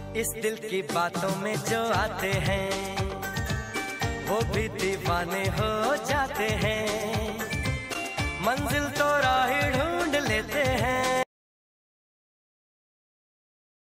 इस दिल की बातों में जो आते हैं वो भी दीवाने हो जाते हैं।